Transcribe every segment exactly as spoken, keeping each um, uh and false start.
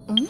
ん？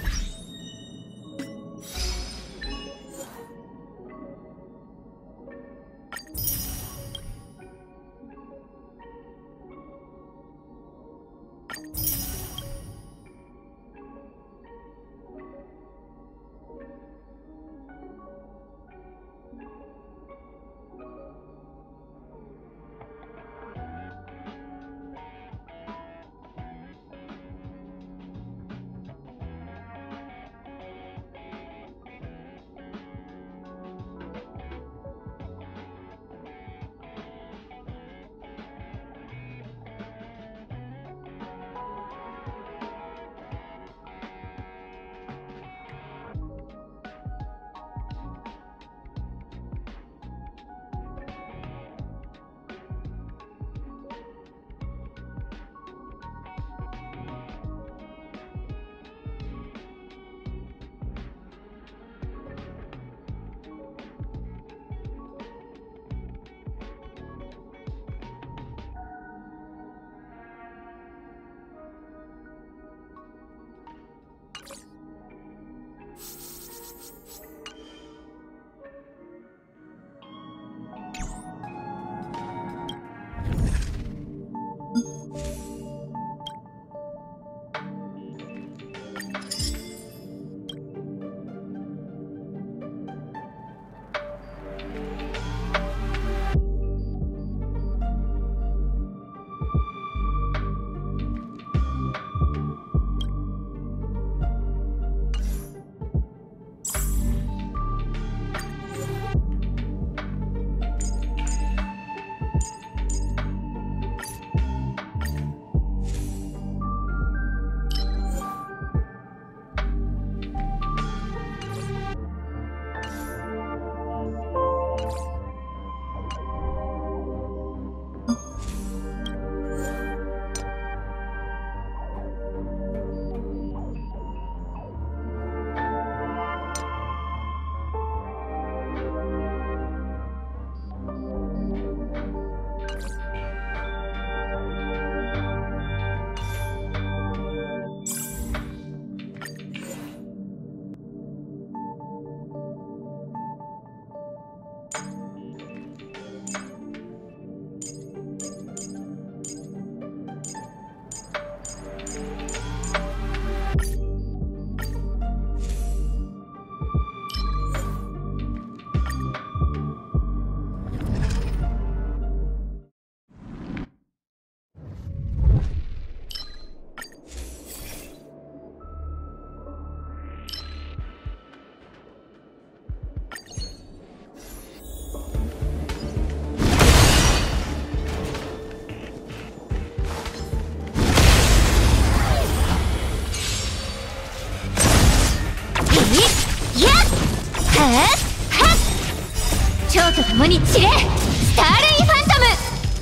蝶と共に散れ、スターレイファントム。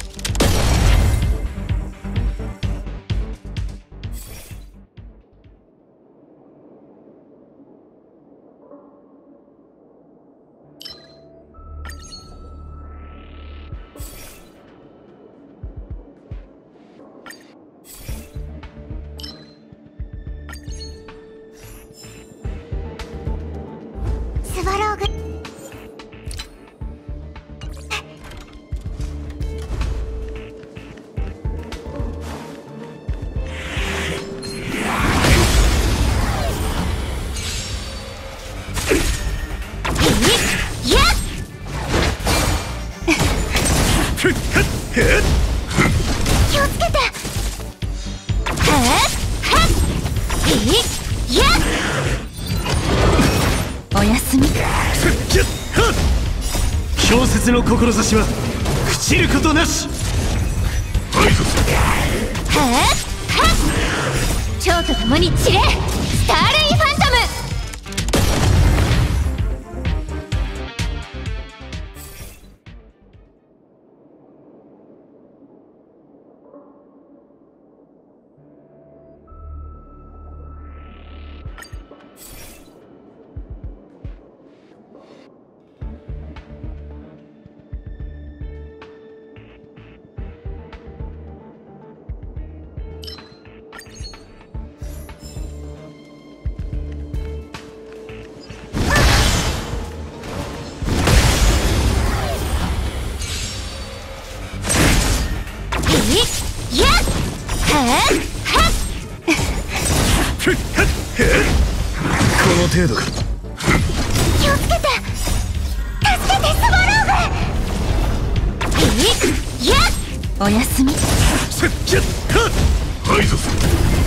スワローグ気をつけて。おやすみ。 氷雪の志は朽ちることなし。 蝶と共に散れ、スターレイファントム。 程度か。 気をつけて。助けて、スワローグ。いや、おやすみ。 せっきゃっ排除する。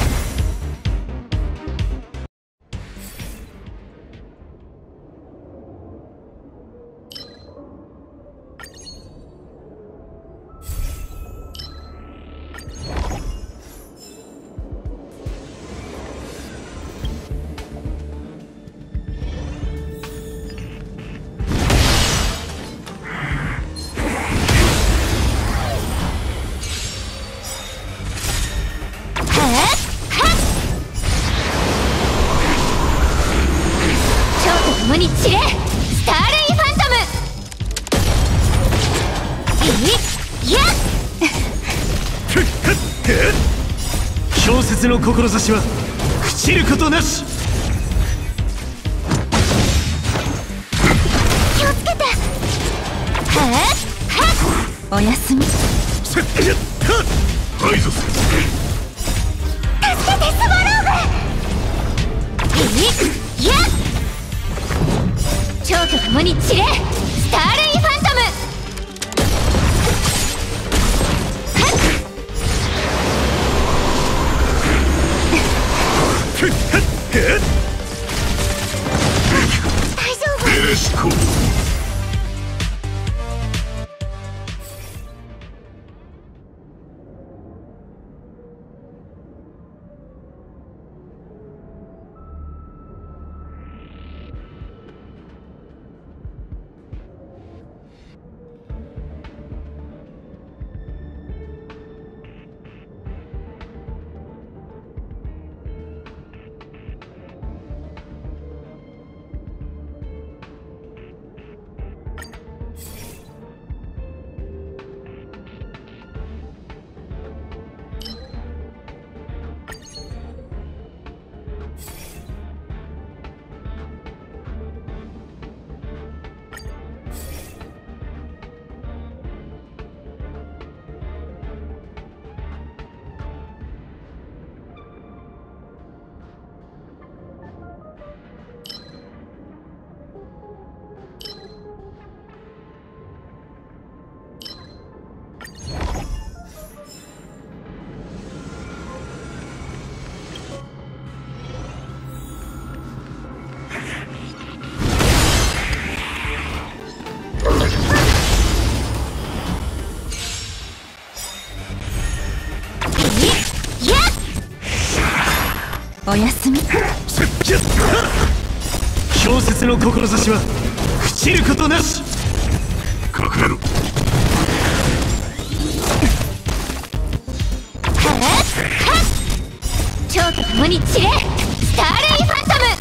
共に散れ、スターレイファントム。いや氷雪の志は朽ちることなし。 気をつけて。おやすみ。 排除する。 助けて、スワローグ。いや、蝶と共に散れ、スターレイファントム。大丈夫。 よしこう。 おやすみ。 氷雪の志は朽ちることなし。隠れろ。 蝶と共に散れ、スターレイファントム。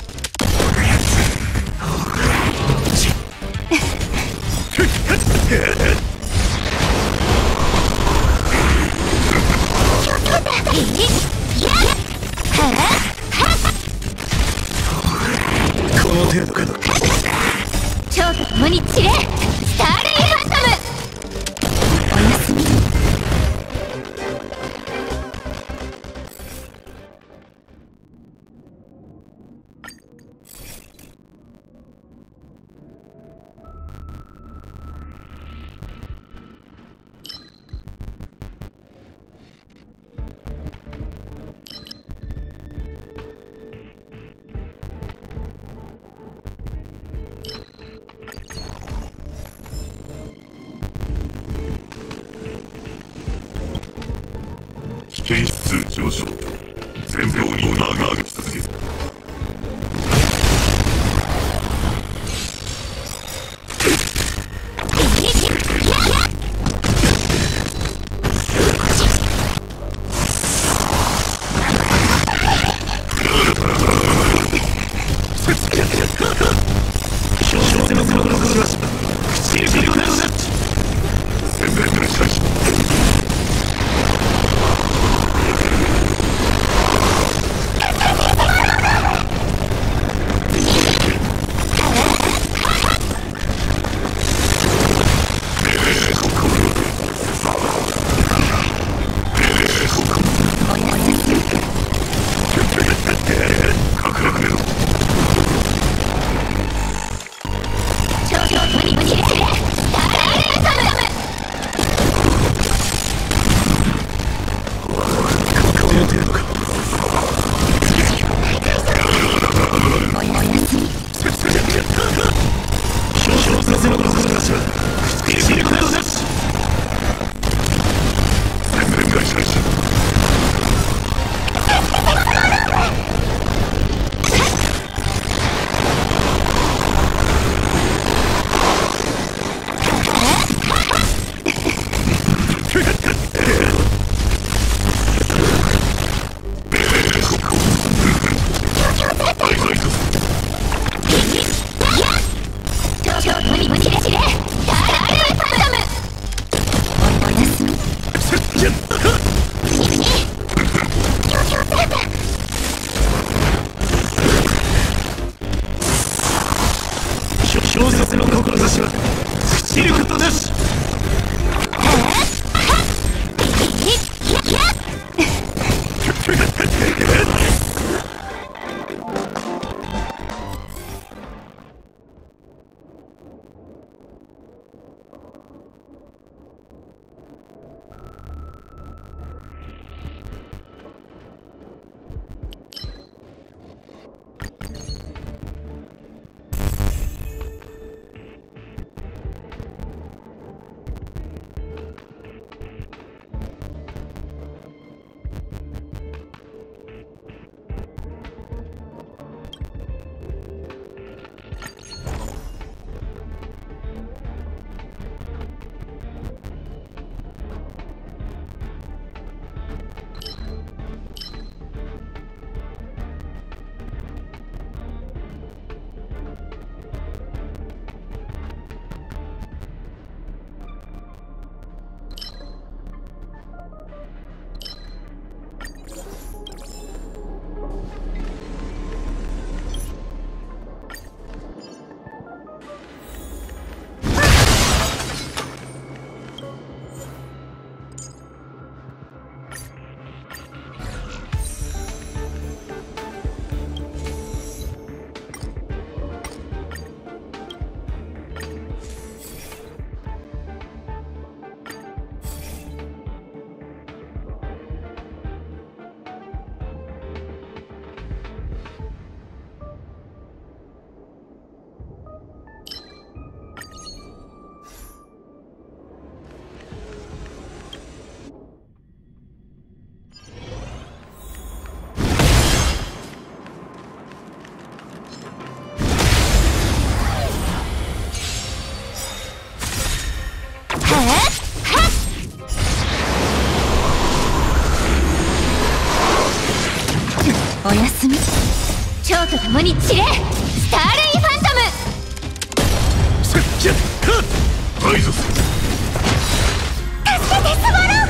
この程度かと。 蝶と共に散れ、スターレイファントム。おやすみ。 危険指数上昇。前方にオーナーが歩き続ける。 戦略のしかし無に散れ散れスターライトム。 出てるのか。小説の話は口にことなし。 宣伝会社にし小説の志は朽ちることなし。 おやすみ。蝶と共に散れスターレイファントム。 せっちゃっアイゾス助けてスワロー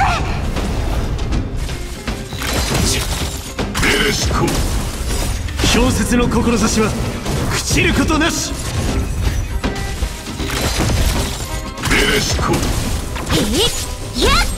グ。 メレシコ。 小説の志は朽ちることなし。 メレシコ。 えいやっ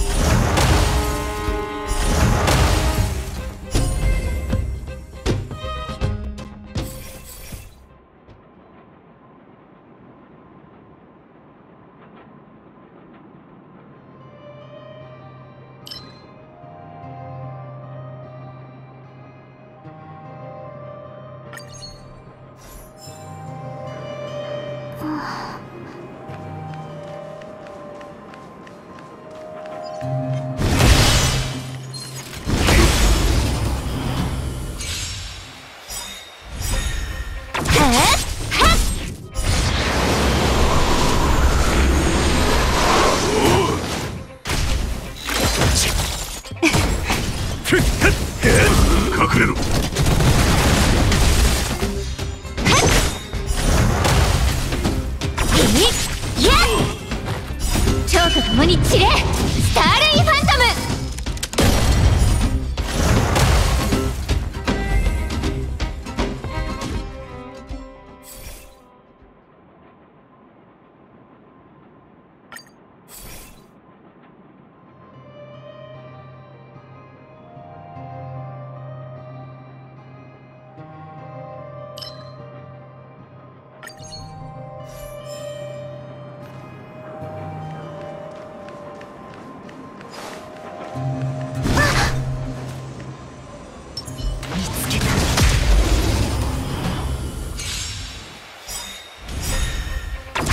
隠れろ。 蝶と共に散れスターレイファントム。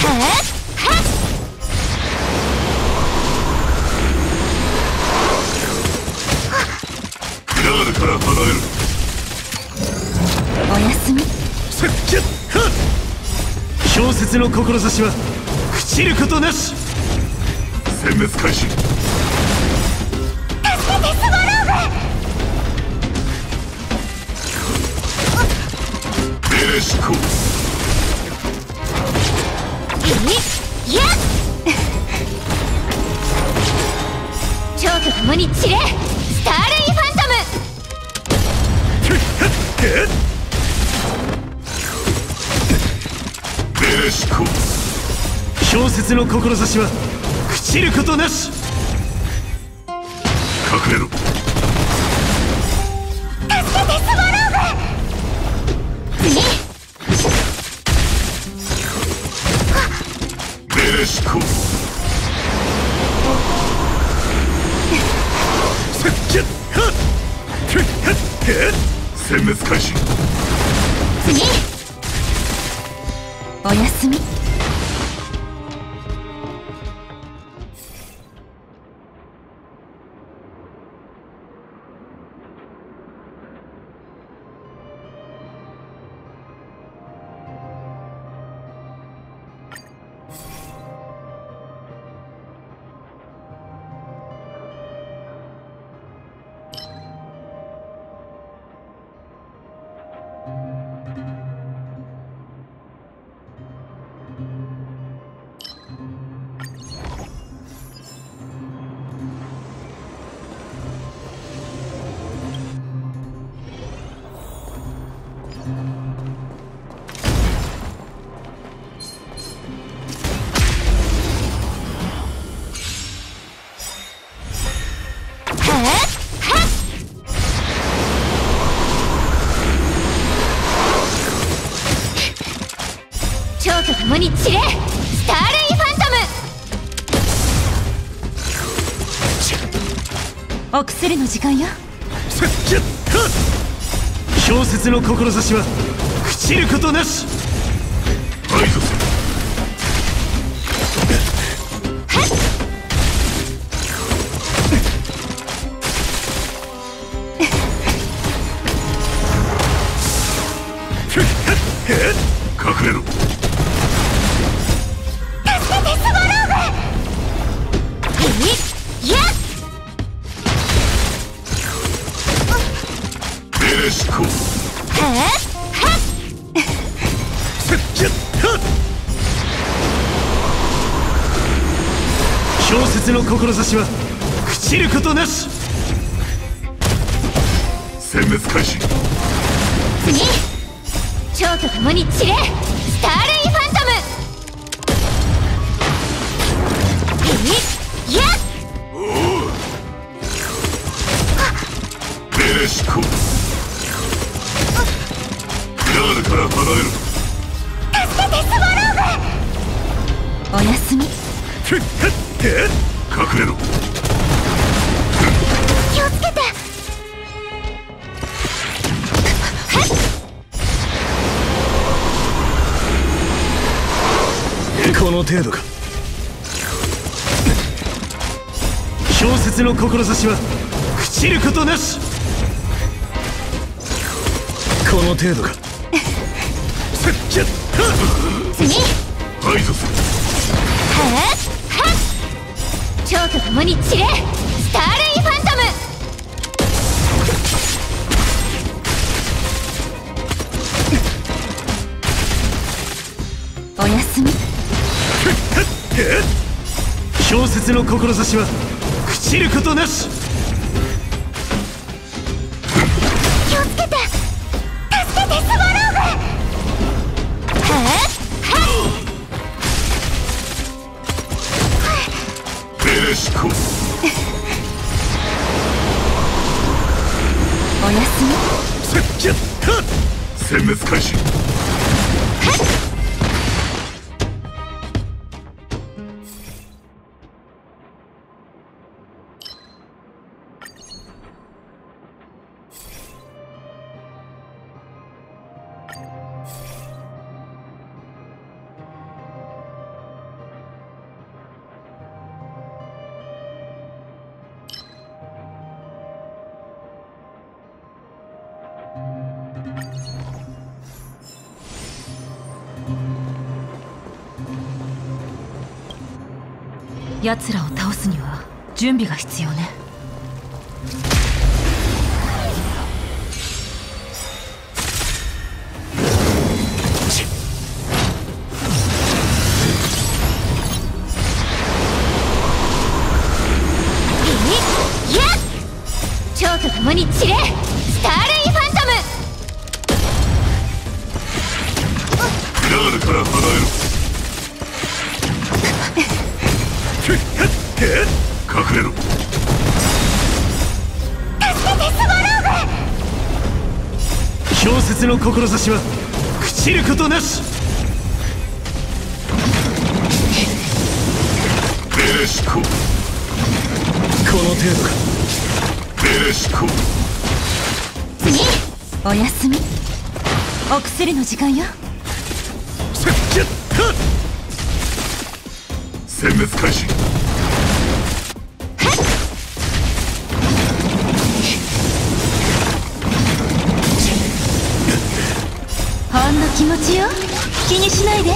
クラールから離れる。 おやすみ。 さっきゃっはっ氷雪の志は朽ちることなし。 殲滅開始。 助けてスワロー命令執行。 グ。いや蝶と共に散れ、スターレイファントム。 命令執行。 氷雪の志は朽ちることなし。 隠れろ。 助けてスワローグ。次。 命令執行。 さっきゃっはっ殲滅開始。 次。おやすみ。蝶と共に散れ、スターレイファントム。お薬の時間よ。 さっきゃっはっ氷雪の志は朽ちることなし。 排除する。隠れろ。命令執行。 さっきゃっはっ氷雪の志は朽ちることなし。 殲滅開始。 次。蝶と共に散れ、スターレイファントム。いや命令執行。クラールから離れる。 助けてスワローグ。おやすみ。 隠れろ。 気をつけて。 この程度か。氷雪の志は朽ちることなし。この程度か。さっきゃっは次。 排除する。 蝶と共に散れ、スターレイファントム。おやすみ。 氷雪の志は朽ちることなし。 気をつけて。助けてスワローグ。 命令執行。 おやすみ。 さっきゃっはっ殲滅開始。 奴らを倒すには準備が必要ね。蝶と共に散れ、スターレイファントム。 クラールから離れろ。隠れろ。 助けてスワローグ。氷雪の志は朽ちることなし。 ベレシコ。この程度か。 ベレシコ。 次、おやすみ。お薬の時間よ。 殲滅開始。 ほんの気持ちよ、気にしないで。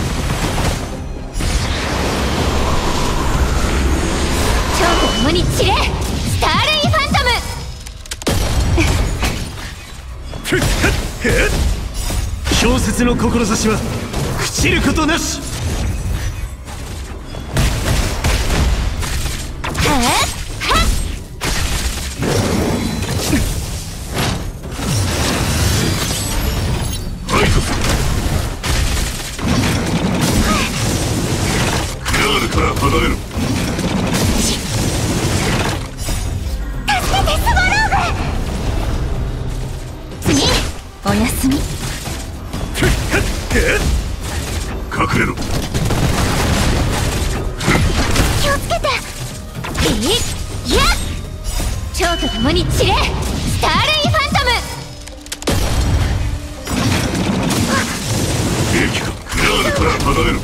蝶と共に散れ、スターレイファントム。 氷雪の志は朽ちることなし。 おやすみ。 隠れろ。 気をつけて。いっやっ蝶と共に散れ、スターレイファントム。 兵器か。クラールから離れろ。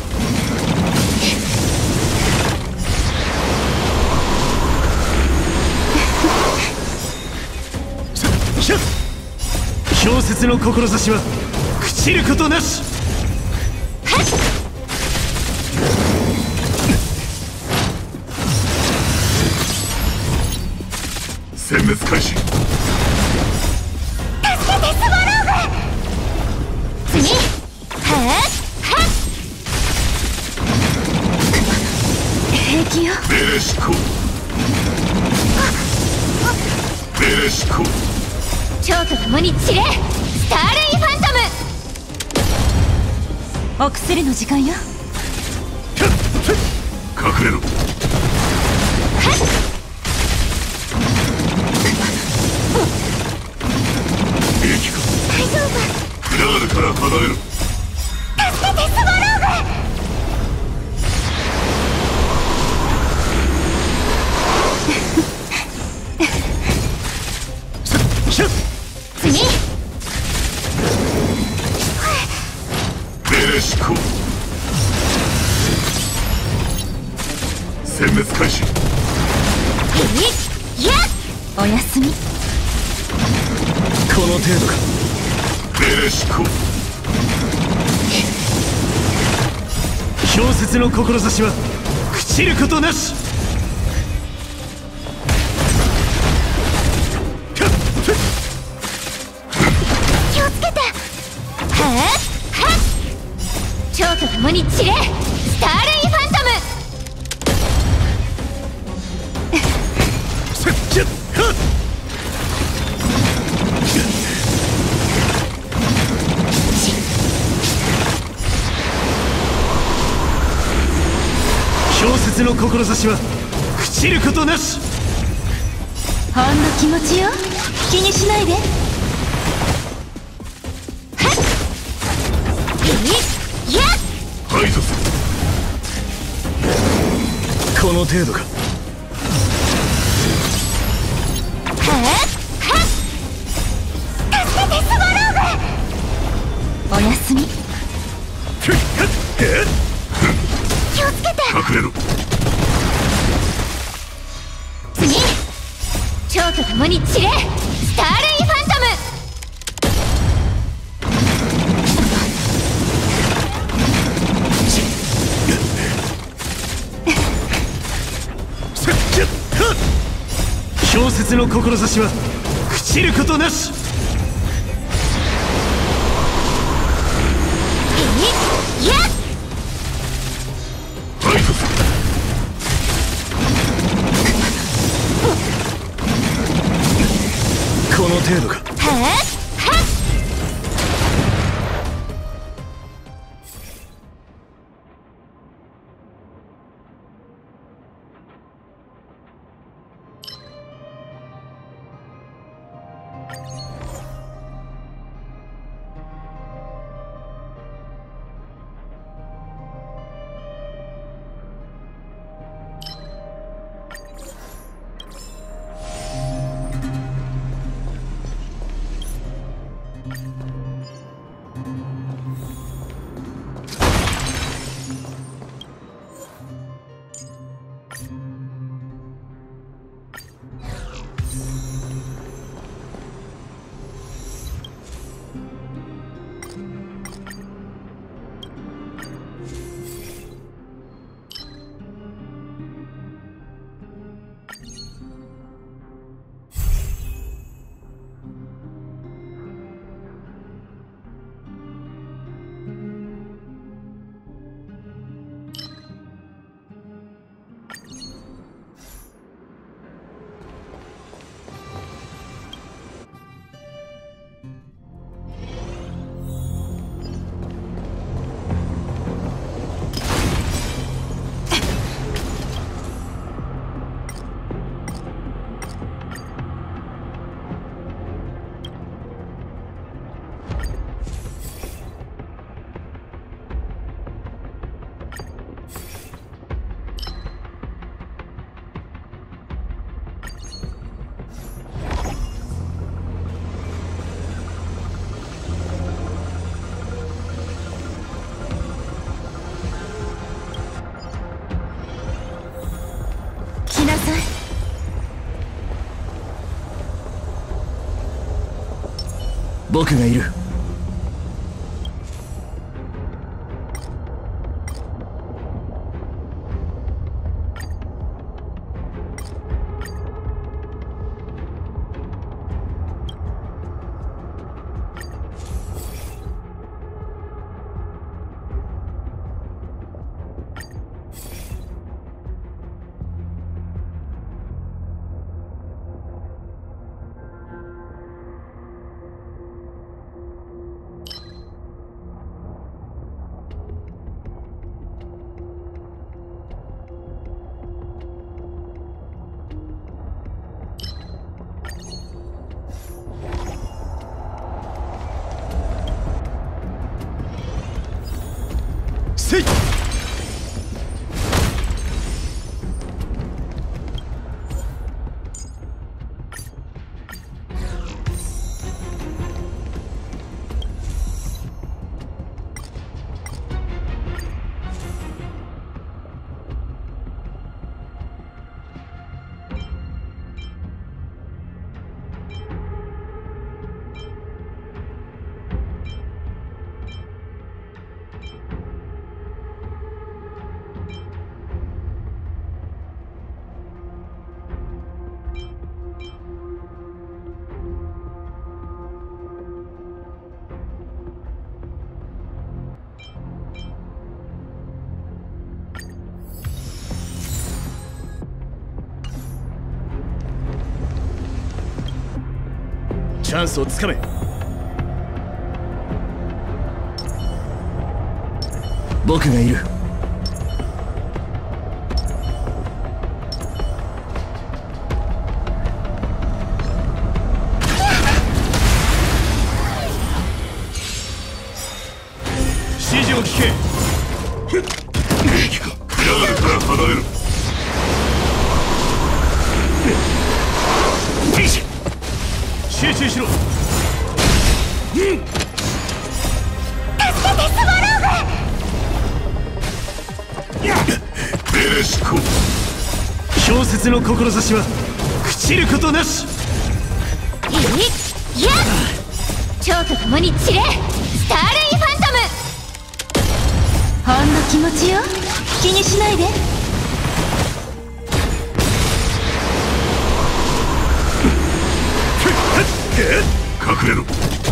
氷雪の志は朽ちることなし。 殲滅開始。 助けてスワローグ。次、はっ平気よ。 ベレシコ。ベレシコ。 蝶と共に散れ、スターレイファントム。お薬の時間よ。 隠れろ。兵器か。 大丈夫。 クラールから離れろ。 助けてスワローグ。次、 ベレシコ。殲滅開始。 いっやっおやすみ。 この程度か。 ベレシコ。 氷雪の志は朽ちることなし。 気をつけて。はっはっ蝶と共に散れ、スターレイファントム。 氷雪の志は朽ちることなし。 ほんの気持ちよ、気にしないで。はっいっやっ排除する。 この程度か。 はっはっ助けてスワローグ。おやすみ。気をつけて。 隠れろ。 次、蝶と共に散れ、スターレイファントム。 小説の志は朽ちることなし。 いやこの程度か。 はっ来なさい。 僕がいる。せい。チャンスをつかめ。僕がいる。指示を聞け。 流れから離れる。 集中しろ。 助けてスワローグ。 ベレシコ。 小説の志は朽ちることなし。 いいや蝶と共に散れスターレイファントム。ほんの気持ちよ、気にしないで。 隠れろ。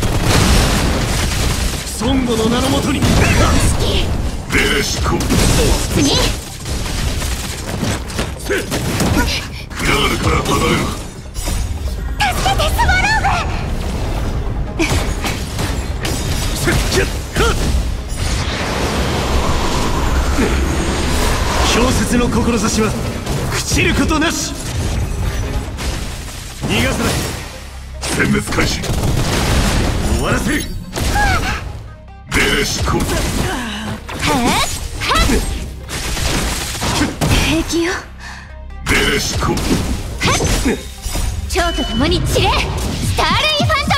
孫悟の名のもとにベレシコ。 次クラールから離れろ。 助けてスワローグ。氷雪の志は朽ちることなし。逃がさない。 殲滅開始。 終わらせる。 ベレシコ。 はっ平気よ。 ベレシコ。 蝶と共に散れスターレイファント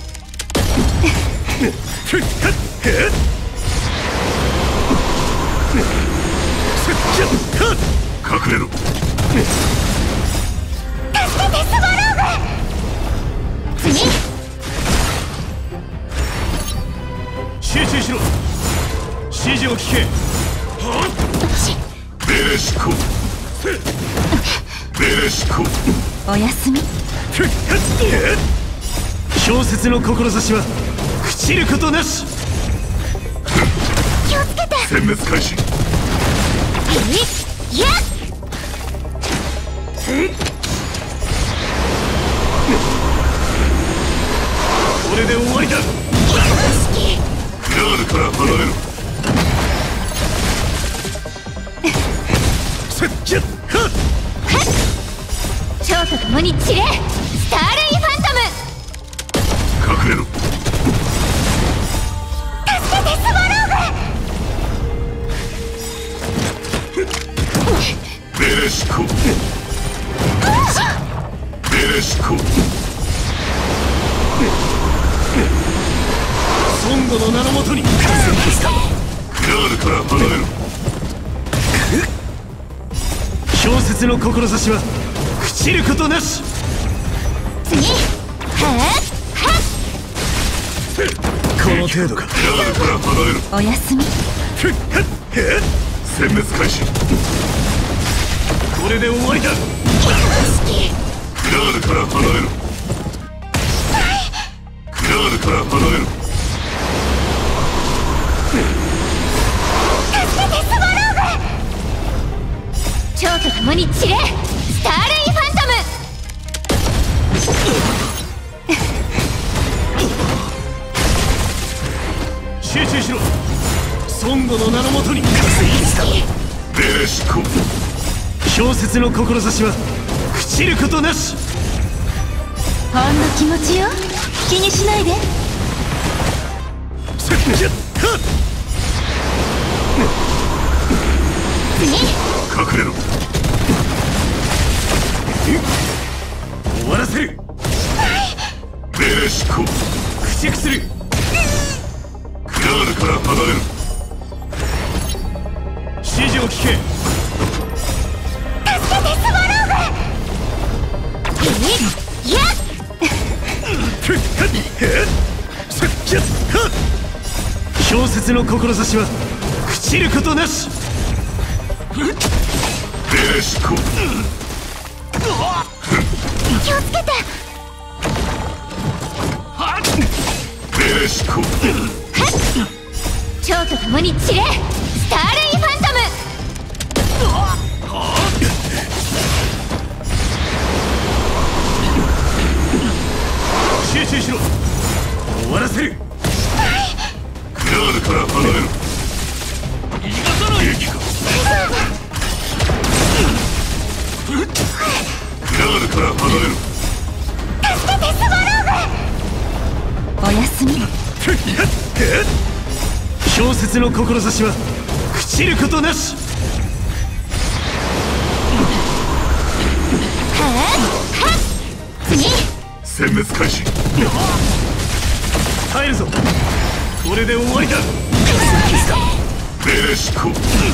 隠れろ。 助けてスワローグ。次集中しろ。指示を聞け。 ベレシコ。ベレシコ。 おやすみ。 氷雪の志は朽ちることなし。 気をつけて。 殲滅開始。 いやっこれで終わりだ。 クラールから離れろ。 蝶と共に散れスターレイファントム。 隠れろ。 助けてスワローベレシコ。ベレシコ。 孫悟の名のもとに。 クラールから離れろ。 氷雪の志は朽ちることなし。 次はっはこの程度か。 クラールから離れろ。 っおやすみ。 殲滅開始。 これで終わりだ。 クラールから離れろ。クラールから離れろ。 助けてスワローグ。蝶と共に散れスターレイファントム。 集中しろ。孫悟の名のもとに。 ベレシコ。 氷雪の志は朽ちることなし。 ほんの気持ちよ。気にしないで。次隠れろ。 終わらせる。 ベレシコ。 駆逐する。 クラールから離れろ。 指示を聞け。 助けてスワローグ。いやっ氷雪の志は朽ちることなし。 ベレシコ。 気をつけて。 ベレシコ。 蝶と共に散れスターレイファントム。 集中しろ。終わらせる。 クラールから離れろ。 逃がさない。 兵器か。クラールから離れろ。 助けてスワローグ。おやすみ。 氷雪の志は朽ちることなし。 はっはっ次殲滅開始。 耐えるぞ。これで終わりだ。 ベレシコ。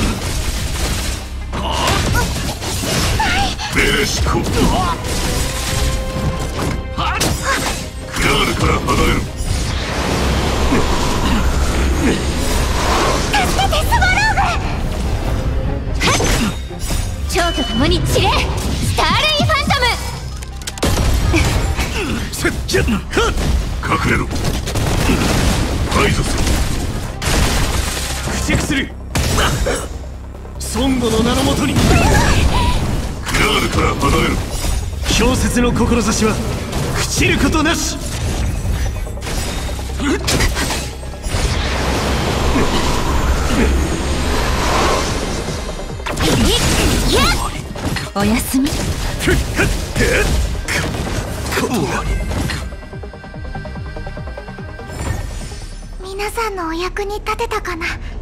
ベレシコ。クラールから離れろ。 助けてスワローグ。はっ蝶と共に散れスターレイファントム。 隠れろ。排除する。 駆逐する。孫悟の名のもとに。 クラールから離れろ。 氷雪の志は朽ちることなし。 おやすみ。 皆さんのお役に立てたかな。